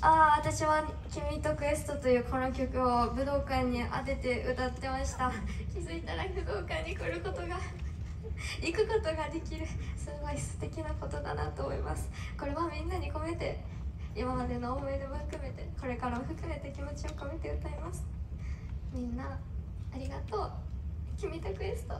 私は「君とクエスト」というこの曲を武道館に当てて歌ってました。気づいたら武道館に来ることが行くことができる、すごい素敵なことだなと思います。これはみんなに込めて、今までの思い出も含めて、これからも含めて気持ちを込めて歌います。みんなありがとう。君とクエスト。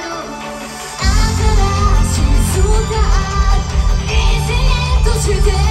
Today